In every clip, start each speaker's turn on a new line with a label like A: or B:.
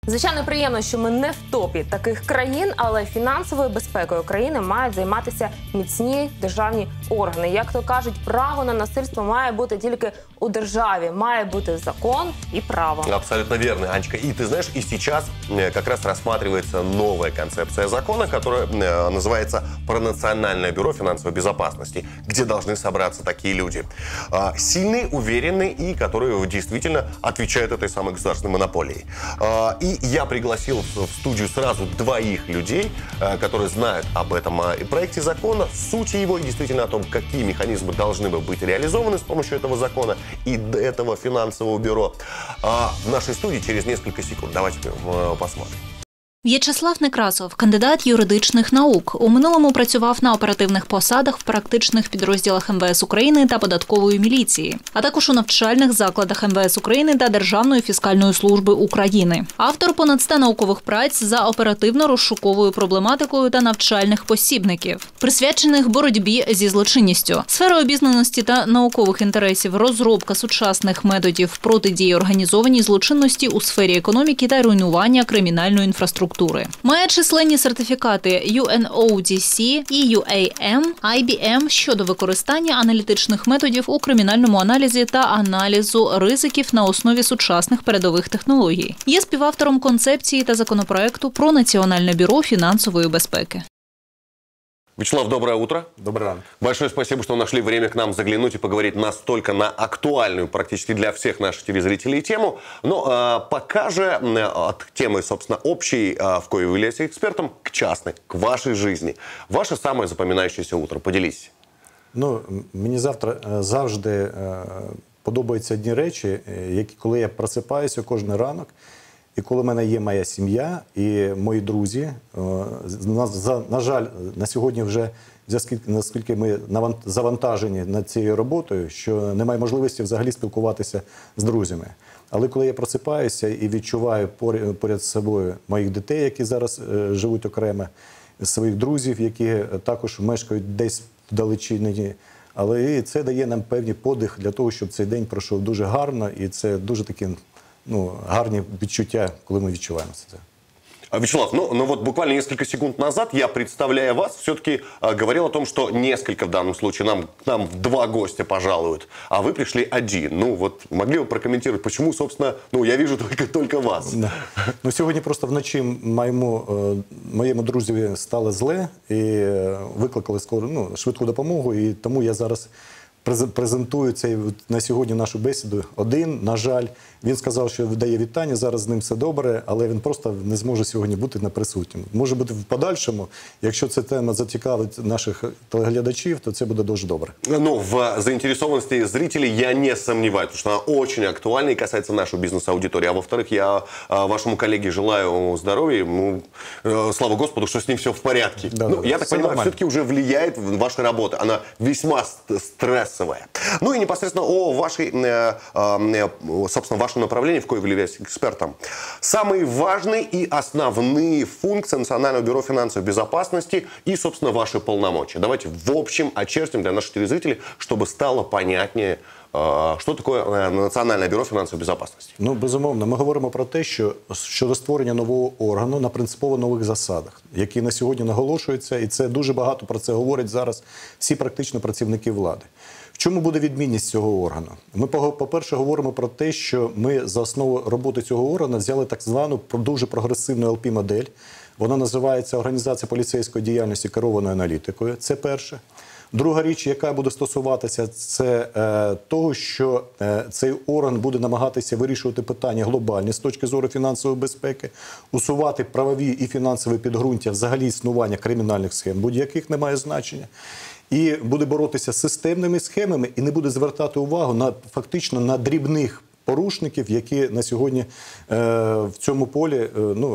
A: Звичайно, приємно, що ми не в топі таких країн, але фінансовою безпекою країни мають займатися міцні державні органи. Як то кажуть, право на насильство має бути тільки у державі. Має бути закон и право.
B: Абсолютно верно, Анечка. И ты знаешь, и сейчас как раз рассматривается новая концепция закона, которая называется «Про Национальное бюро финансовой безопасности», где должны собраться такие люди. Сильные, уверенные и которые действительно отвечают этой самой государственной монополии. И я пригласил в студию сразу двоих людей, которые знают об этом проекте закона, сути его и действительно о том, какие механизмы должны быть реализованы с помощью этого закона и этого финансового бюро. В нашей студии через несколько секунд. Давайте посмотрим.
C: В'ячеслав Некрасов – кандидат юридичних наук. У минулому працював на оперативних посадах в практичних підрозділах МВС України та податкової міліції, а також у навчальних закладах МВС України та Державної фіскальної служби України. Автор понад 100 наукових праць за оперативно-розшуковою проблематикою та навчальних посібників, присвячених боротьбі зі злочинністю. Сфера обізнаності та наукових інтересів – розробка сучасних методів протидії організованій злочинності у сфері економіки та руйнування кримінальної інфраструктури. Має численні сертифікати UNODC, EUAM, IBM щодо використання аналітичних методів у кримінальному аналізі та аналізу ризиків на основі сучасних передових технологій. Є співавтором концепції та законопроекту про Національне бюро фінансової безпеки.
B: Вячеслав, доброе утро.
D: Доброе утро.
B: Большое спасибо, что нашли время к нам заглянуть и поговорить настолько на актуальную практически для всех наших телезрителей тему. Но пока же от темы, собственно, общей, в коей вы являетесь экспертом, к частной, к вашей жизни. Ваше самое запоминающееся утро. Поделись.
D: Ну, мені завжди подобаються одні речі, коли я просипаюся кожен ранок, і коли в мене є моя сім'я і мої друзі. На жаль, на сьогодні вже, наскільки ми завантажені над цією роботою, що немає можливості взагалі спілкуватися з друзями. Але коли я просипаюся і відчуваю поряд з собою моїх дітей, які зараз живуть окремо, своїх друзів, які також мешкають десь вдалечині, але це дає нам певний подих для того, щоб цей день пройшов дуже гарно, і це дуже такі гарні відчуття, коли ми відчуваємо це.
B: Вячеслав, ну вот буквально несколько секунд назад я, представляя вас, все-таки говорил о том, что несколько в данном случае, к нам 2 гостя пожалуют, а вы пришли один. Ну вот могли бы прокомментировать, почему, собственно, я вижу только вас.
D: Да. Ну, сьогодні просто вночі моєму друзеві стало зле і викликали швидку допомогу, і тому я зараз презентую на сьогодні нашу бесіду один, на жаль. Він сказав, що видає вітання, зараз з ним все добре, але він просто не зможе сьогодні бути на присутньому. Може бути в подальшому, якщо ця тема зацікавить наших телеглядачів, то це буде дуже добре.
B: Ну, в заинтересованности зрителей я не сомневаюсь, потому что она очень актуальна и касается нашей бизнес-аудитории. А во-вторых, я вашему коллеге желаю здоровья, слава Господу, что с ним все в порядке.
D: Да,
B: я так понимаю, все-таки уже влияет ваша работа, она весьма стрессовая. Ну и непосредственно о вашей, собственно, вашем направлении, в коем вы являетесь экспертом. Самые важные и основные функции Национального бюро финансовой безопасности и, собственно, ваши полномочия. Давайте в общем очертим для наших телезрителей, чтобы стало понятнее, що таке Національне бюро фінансової безпеки?
D: Ну, безумовно, ми говоримо про те, що щодо створення нового органу на принципово нових засадах, які на сьогодні наголошуються, і це дуже багато про це говорять зараз всі практично працівники влади. В чому буде відмінність цього органу? Ми, по-перше, говоримо про те, що ми за основу роботи цього органу взяли так звану дуже прогресивну ЛП-модель. Вона називається «Організація поліцейської діяльності керованою аналітикою». Це перше. Друга річ, яка буде стосуватися, це того, що цей орган буде намагатися вирішувати питання глобальні з точки зору фінансової безпеки, усувати правові і фінансові підґрунтя взагалі існування кримінальних схем, будь-яких немає значення. І буде боротися з системними схемами і не буде звертати увагу фактично на дрібних порушників, які на сьогодні в цьому полі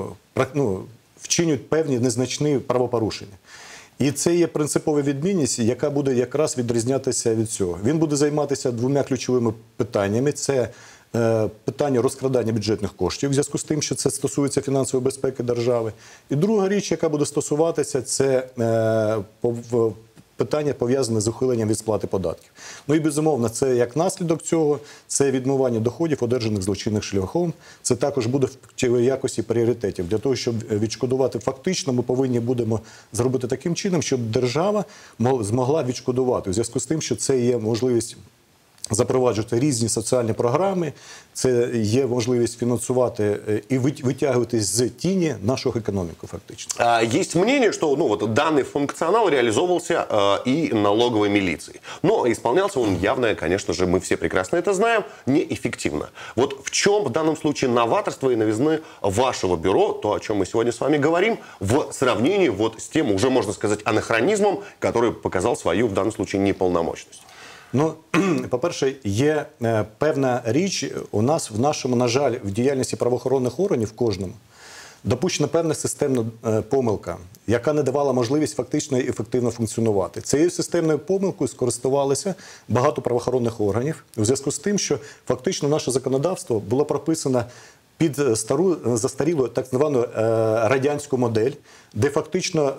D: вчинюють певні незначні правопорушення. І це є принципова відмінність, яка буде якраз відрізнятися від цього. Він буде займатися 2 ключовими питаннями. Це питання розкрадання бюджетних коштів, в зв'язку з тим, що це стосується фінансової безпеки держави. І друга річ, яка буде стосуватися, це питання пов'язане з ухиленням від сплати податків. Ну і безумовно, це як наслідок цього, це відмивання доходів, одержаних злочинним шляхом. Це також буде в якості пріоритетів. Для того, щоб відшкодувати фактично, ми повинні будемо зробити таким чином, щоб держава змогла відшкодувати. У зв'язку з тим, що це є можливість запроваджувати різні соціальні програми, це є можливість фінансувати і витягувати з тіні нашу економіку фактично.
B: Есть мнение, что данный функционал реализовывался и налоговой милицией. Но исполнялся он явно, конечно же, мы все прекрасно это знаем, неэффективно. Вот в чем в данном случае новаторство и новизны вашего бюро, то, о чем мы сегодня с вами говорим, в сравнении вот с тем, уже можно сказать, анахронизмом, который показал свою, в данном случае, неполномочность?
D: Ну, по-перше, є певна річ у нас в нашому, на жаль, в діяльності правоохоронних органів кожному допущена певна системна помилка, яка не давала можливість фактично і ефективно функціонувати. Цією системною помилкою скористувалися багато правоохоронних органів у зв'язку з тим, що фактично наше законодавство було прописано під стару застарілу так звану радянську модель, де фактично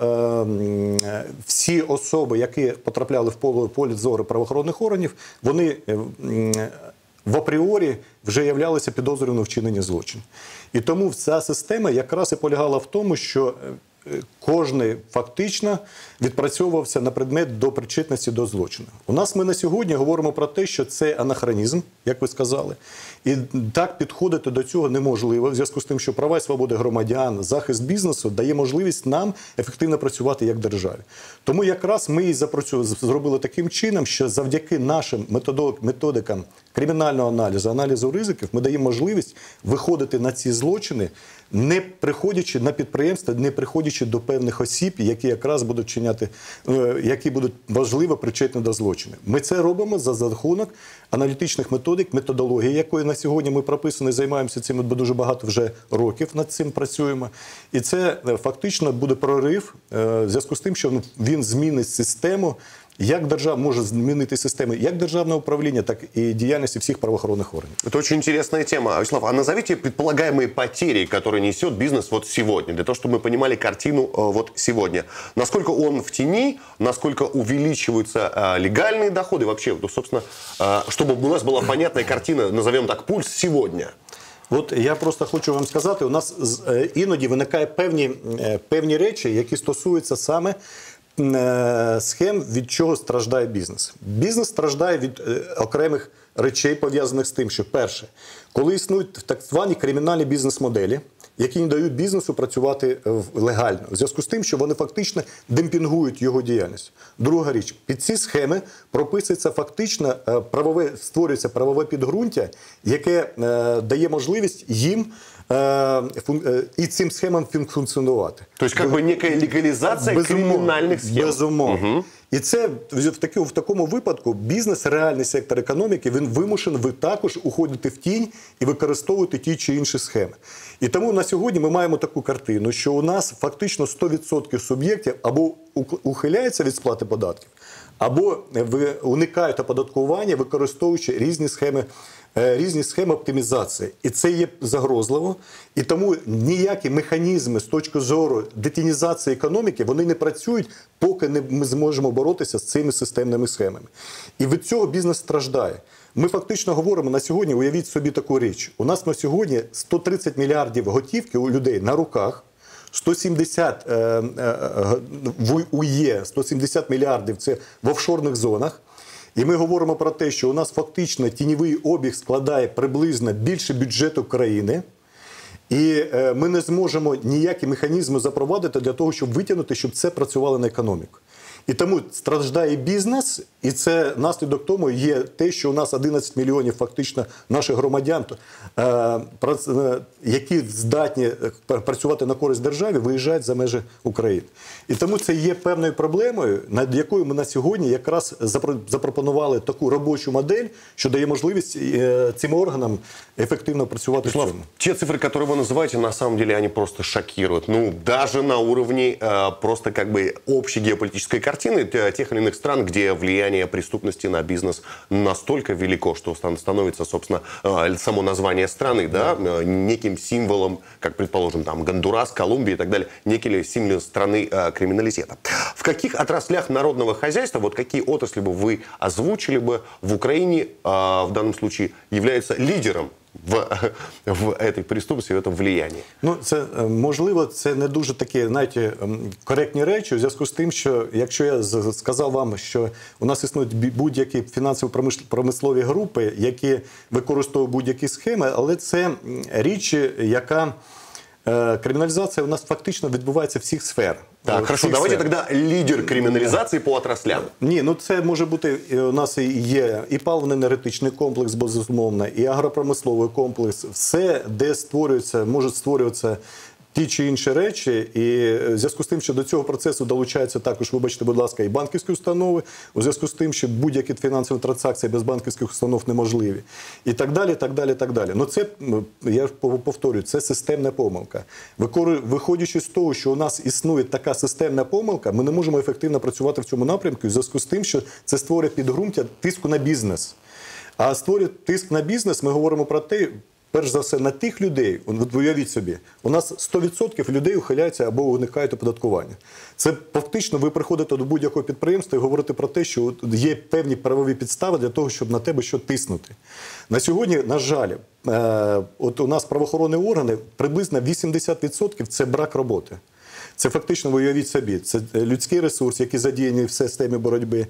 D: всі особи, які потрапляли в поле зору правоохоронних органів, вони в апріорі вже являлися підозрюваними в вчиненні злочину. І тому ця система якраз і полягала в тому, що кожний фактично відпрацьовувався на предмет до причетності до злочину. У нас ми на сьогодні говоримо про те, що це анахронізм, як ви сказали, і так підходити до цього неможливо, в зв'язку з тим, що права і свободи громадян, захист бізнесу дає можливість нам ефективно працювати як державі. Тому якраз ми і зробили таким чином, що завдяки нашим методикам кримінального аналізу, аналізу ризиків, ми даємо можливість виходити на ці злочини, не приходячи на підприємства, не приходячи до певних осіб, які якраз будуть чиняти, які будуть важливо причетні до злочину. Ми це робимо за рахунок аналітичних методик, методології, якої на сьогодні ми прописані, займаємося цим дуже багато вже років, над цим працюємо. І це фактично буде прорив в зв'язку з тим, що він змінить систему, як держава може змінити системи як державного управління, так и деятельности всех правоохранительных органов.
B: Это очень интересная тема. Вячеслав, а назовите предполагаемые потери, которые несет бизнес вот сегодня, для того, чтобы мы понимали картину вот сегодня. Насколько он в тени, насколько увеличиваются легальные доходы, вообще, собственно, чтобы у нас была понятная картина, назовем так, пульс сегодня.
D: От я просто хочу вам сказати, у нас іноді виникає певні речі, які стосуються саме схем, від чого страждає бізнес. Бізнес страждає від окремих речей, пов'язаних з тим, що перше, коли існують так звані кримінальні бізнес-моделі, які не дають бізнесу працювати легально, у зв'язку з тим, що вони фактично демпінгують його діяльність. Друга річ, під ці схеми прописується фактично створюється правове підґрунтя, яке дає можливість їм і цим схемам функціонувати.
B: Тобто, як би некая легалізація кримінальних схем.
D: Безумовно. Угу. І це в такому випадку бізнес, реальний сектор економіки, він вимушений також уходити в тінь і використовувати ті чи інші схеми. І тому на сьогодні ми маємо таку картину, що у нас фактично 100% суб'єктів або ухиляються від сплати податків, або уникають оподаткування, використовуючи різні схеми оптимізації. І це є загрозливо. І тому ніякі механізми з точки зору детінізації економіки, вони не працюють, поки ми зможемо боротися з цими системними схемами. І від цього бізнес страждає. Ми фактично говоримо на сьогодні, уявіть собі таку річ. У нас на сьогодні 130 мільярдів готівки у людей на руках, 170 в УЄ, 170 мільярдів – це в офшорних зонах. І ми говоримо про те, що у нас фактично тіньовий обіг складає приблизно більше бюджету країни. І ми не зможемо ніякі механізми запровадити для того, щоб витягнути, щоб це працювало на економіку. І тому страждає бізнес, і це наслідок тому є те, що у нас 11 мільйонів фактично наших громадян, які здатні працювати на користь державі, виїжджають за межі України. І тому це є певною проблемою, над якою ми на сьогодні якраз запропонували таку робочу модель, що дає можливість цим органам ефективно працювати в цьому.
B: Те цифры, которые вы называете, на самом деле, они просто шокируют. Ну, даже на уровне просто как бы общей геополитической картины. картины тех или иных стран, где влияние преступности на бизнес настолько велико, что становится, собственно, само название страны, да, неким символом, как, предположим, там, Гондурас, Колумбия и так далее, некий символ страны криминалитета. В каких отраслях народного хозяйства, вот какие отрасли бы вы озвучили бы в Украине, в данном случае, является лидером в этой преступності, в этом влиянні?
D: Ну, це, можливо, це не дуже такі, знаєте, коректні речі, у зв'язку з тим, що якщо я сказав вам, що у нас існують будь-які фінансово-промислові групи, які використовують будь-які схеми, але це річ, яка криміналізація у нас фактично відбувається в всіх сферах.
B: Так, хорошо, давайте тогда лидер криминализации по отраслям.
D: Ні, ну це може бути, у нас є і паливно-енергетичний комплекс, безумовно, і агропромисловий комплекс, все, де можуть створюватися ті чи інші речі, і в зв'язку з тим, що до цього процесу долучаються також, вибачте, будь ласка, і банківські установи, у зв'язку з тим, що будь-які фінансові транзакції без банківських установ неможливі. І так далі, так далі, так далі. Ну це, я повторюю, це системна помилка. Виходячи з того, що у нас існує така системна помилка, ми не можемо ефективно працювати в цьому напрямку, в зв'язку з тим, що це створює підґрунтя тиску на бізнес. А створює тиск на бізнес, ми говоримо про те, перш за все, на тих людей, уявіть собі, у нас 100% людей ухиляються або уникають оподаткування. Це фактично ви приходите до будь-якого підприємства і говорите про те, що є певні правові підстави для того, щоб на тебе що тиснути. На сьогодні, на жаль, от у нас правоохоронні органи, приблизно 80% – це брак роботи. Це фактично, ви уявіть собі, це людський ресурс, який задіяний в системі боротьби,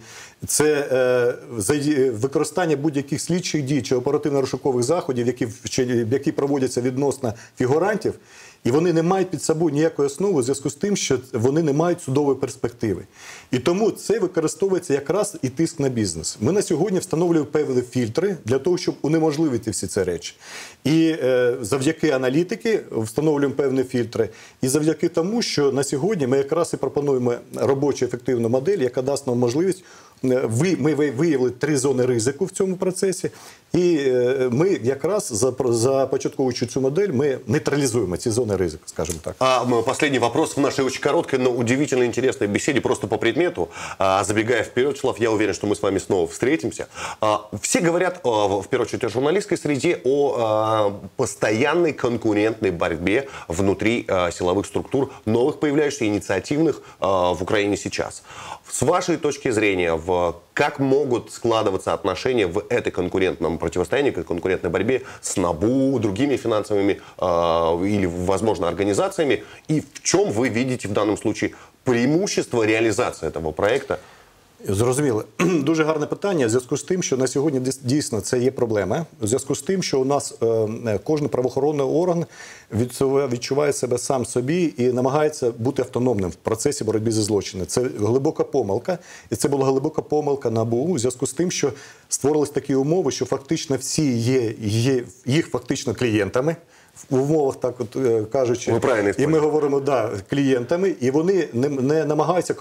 D: це використання будь-яких слідчих дій чи оперативно-розшукових заходів, які проводяться відносно фігурантів, і вони не мають під собою ніякої основи у зв'язку з тим, що вони не мають судової перспективи. І тому це використовується якраз і тиск на бізнес. Ми на сьогодні встановлюємо певні фільтри для того, щоб унеможливити всі ці речі. І завдяки аналітики встановлюємо певні фільтри. І завдяки тому, що на сьогодні ми якраз і пропонуємо робочу ефективну модель, яка дасть нам можливість. Ми виявили 3 зони ризику в цьому процесі, і ми якраз, започатковуючи цю модель, ми нейтрализуем эти зоны ризика, скажем так.
B: Последний вопрос в нашей очень короткой, но удивительно интересной беседе, просто по предмету. Забегая вперед, Вячеслав, я уверен, что мы с вами снова встретимся. Все говорят, в первую очередь, о журналистской среде, о постоянной конкурентной борьбе внутри силовых структур, новых появляющихся, инициативных в Украине сейчас. С вашей точки зрения, как могут складываться отношения в этой конкурентном противостоянии, конкурентной борьбе с НАБУ, другими финансовыми или, возможно, организациями? И в чем вы видите в данном случае преимущество реализации этого проекта?
D: Зрозуміло. Дуже гарне питання. В зв'язку з тим, що на сьогодні дійсно це є проблема. В зв'язку з тим, що у нас кожен правоохоронний орган відчуває себе сам собі і намагається бути автономним в процесі боротьби зі злочинами. Це глибока помилка. І це була глибока помилка НАБУ у зв'язку з тим, що створились такі умови, що фактично всі є їх фактично клієнтами. В умовах, так от кажучи, і ми говоримо, да, клієнтами, і вони не намагаються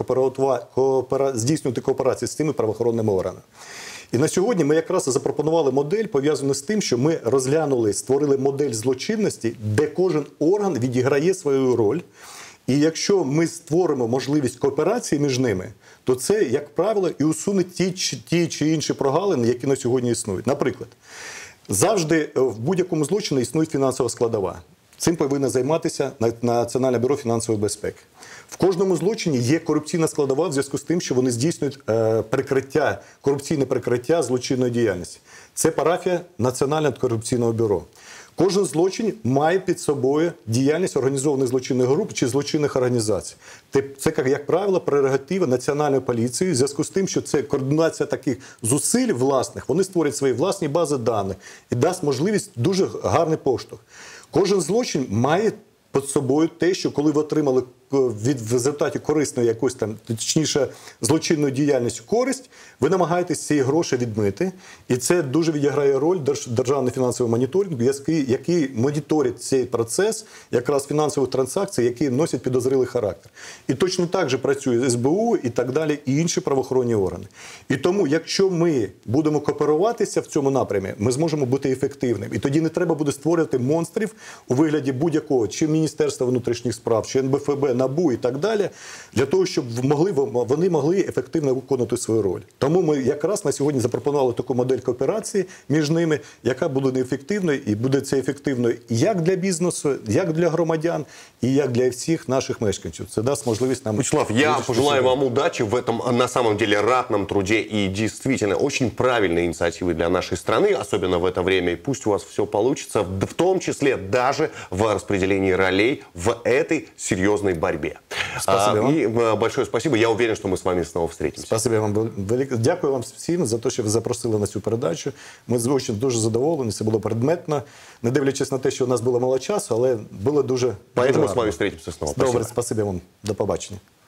D: здійснювати кооперацію з цими правоохоронними органами. І на сьогодні ми якраз запропонували модель, пов'язану з тим, що ми розглянули, створили модель злочинності, де кожен орган відіграє свою роль. І якщо ми створимо можливість кооперації між ними, то це, як правило, і усуне ті чи інші прогалини, які на сьогодні існують. Наприклад, завжди в будь-якому злочині існує фінансова складова. Цим повинна займатися Національне бюро фінансової безпеки. В кожному злочині є корупційна складова в зв'язку з тим, що вони здійснюють корупційне прикриття злочинної діяльності. Це парафія Національного антикорупційного бюро. Кожен злочин має під собою діяльність організованих злочинних груп чи злочинних організацій. Це, як правило, прерогатива Національної поліції в зв'язку з тим, що це координація таких зусиль власних, вони створять свої власні бази даних і дасть можливість дуже гарний поштовх. Кожен злочин має під собою те, що коли ви отримали в результаті корисної якоїсь там, точніше, злочинної діяльності користь, ви намагаєтесь ці гроші відмити. І це дуже відіграє роль Державний фінансовий моніторинг, який моніторить цей процес якраз фінансових транзакцій, які носять підозрілий характер. І точно так же працює СБУ і так далі, і інші правоохоронні органи. І тому, якщо ми будемо кооперуватися в цьому напрямі, ми зможемо бути ефективними. І тоді не треба буде створювати монстрів у вигляді будь-якого, чи Міністерства внутрішніх справ, чи НБФБ, НАБУ і так далі, для того, щоб вони могли ефективно виконувати свою роль. Тому ми якраз на сьогодні запропонували таку модель кооперації між ними, яка буде ефективною, і буде це ефективно як для бізнесу, як для громадян, і як для всіх наших мешканців. Це дасть можливість нам...
B: Вячеслав, я пожелаю вам удачи в этом, на самом деле, ратном труде и действительно очень правильной инициативы для нашей страны, особенно в это время. И пусть у вас все получится, в том числе даже в распределении ролей в этой серьезной борьбе.
D: Спасибо вам.
B: И большое спасибо. Я уверен, что мы с вами снова встретимся.
D: Спасибо вам велике. Дякую вам всім за те, що ви запросили на цю передачу. Ми дуже задоволені, це було предметно. Не дивлячись на те, що у нас було мало часу, але було дуже
B: Поэтому
D: дуже
B: с вами встретимся снова.
D: Добре,
B: Спасибо.
D: спасибо вам. До побачення.